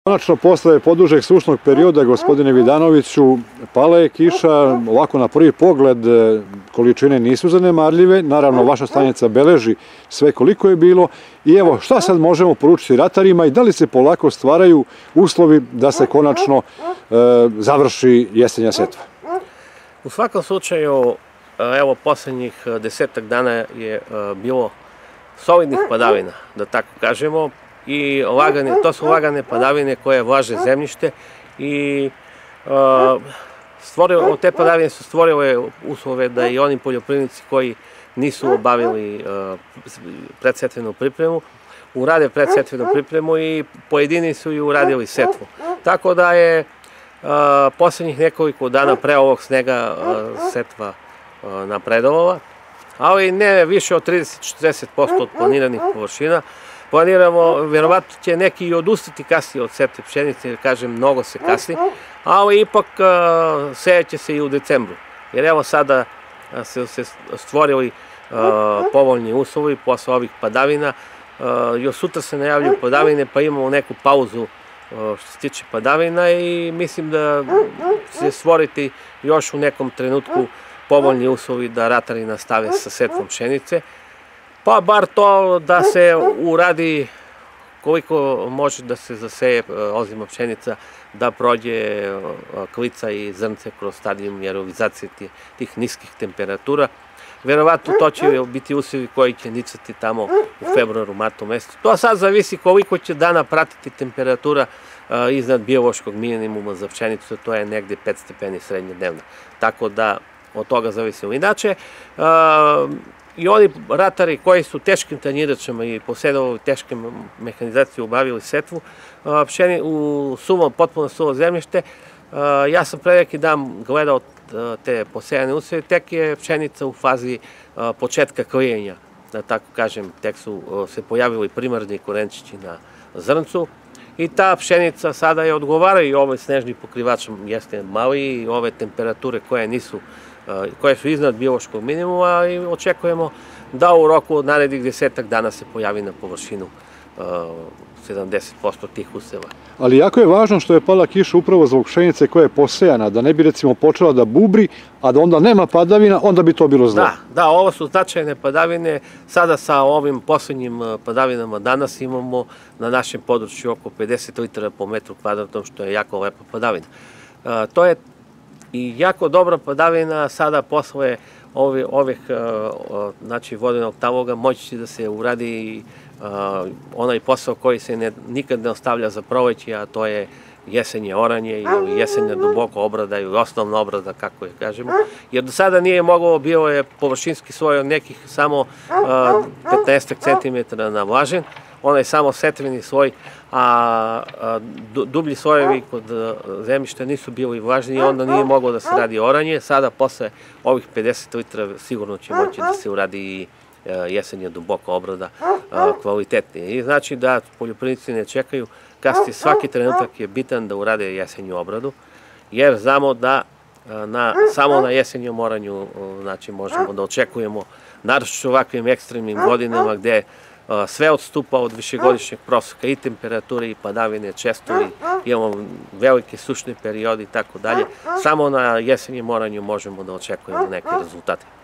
Konačno, posle podužeg sušnog perioda, gospodine Vidanoviću, pala je kiša, ovako na prvi pogled količine nisu zanemarljive, naravno vaša stanica beleži sve koliko je bilo i evo šta sad možemo poručiti ratarima i da li se polako stvaraju uslovi da se konačno završi jesenja setva? U svakom slučaju, evo poslednjih 10 dana je bilo solidnih padavina, da tako kažemo, i to su lagane padavine koje vlaže zemljište i te padavine su stvorile uslove da i oni poljoprivrednici koji nisu obavili predsetvenu pripremu, urade predsetvenu pripremu i pojedini su i uradili setvu. Tako da je poslednjih nekoliko dana pre ovog snega setva napredovala, ali ne više od 30-40% od planiranih površina. Planiramo, verovatno će neki i odustati kasnije od setve pšenice, jer kažem, mnogo se kasni, ali ipak sejaće se i u decembru. Jer evo sada se stvorili povoljni uslovi posle ovih padavina. Još sutra se najavljuju padavine, pa imamo neku pauzu što se tiče padavina i mislim da će stvoriti još u nekom trenutku povoljni uslovi da ratari nastave sa setvom pšenice. Pa bar to da se uradi koliko može da se zaseje ozima pšenica, da prođe klica i zrnce kroz stadijum jerolizacije tih niskih temperatura. Verovatno to će biti uslovi koji će nicati tamo u februaru, martu mesecu. To sad zavisi koliko će dana pratiti temperatura iznad biološkog minimuma za pšenicu, to je negde 5 stepeni srednje dnevno. Tako da od toga zavisi. Inače, i oni ratari koji su teškim tanjiračama i posjedovali teške mehanizacije obavili setvu, u potpuno suvo zemljište, ja sam pre neki dan gledao te posejane useve, tek je pšenica u fazi početka klijenja, da tako kažem, tek su se pojavili primarni korenčići na zrncu i ta pšenica sada je odgovaraju i ovaj snežni pokrivač jeste mali i ove temperature koje su iznad biološkog minimuma i očekujemo da u roku od narednih 10 dana se pojavi na površinu 70% tih useva. Ali jako je važno što je pala kiša upravo zbog pšenice koja je posejana, da ne bi recimo počela da bubri, a da onda nema padavina, onda bi to bilo zlo. Da, ovo su značajne padavine. Sada sa ovim poslednjim padavinama danas imamo na našem području oko 50 litara po metru kvadratnom, što je jako lepa padavina. To je i jako dobra padavina, sada posle ovih vodenog taloga moći će da se uradi onaj posao koji se nikad ne ostavlja za proleće, a to je jesenje oranje ili jesenja duboko obrada ili osnovna obrada, kako je kažemo. Jer do sada nije moglo, bio je površinski sloj od nekih samo 15 cm navlažen, onaj samo setveni sloj, a dublji slojevi kod zemljišta nisu bili vlažni i onda nije moglo da se radi oranje. Sada posle ovih 50 litara sigurno će moći da se uradi i jesenja duboka obrada kvalitetnije. I znači da poljoprivrednici ne čekaju, kasnije svaki trenutak je bitan da urade jesenju obradu, jer znamo da samo na jesenjom oranju možemo da očekujemo, naročito ovakvim ekstremnim godinama gde sve odstupa od višegodišnjeg proseka i temperature i padavine često i imamo velike sušne periode i tako dalje. Samo na jesenjem oranju možemo da očekujemo neke rezultate.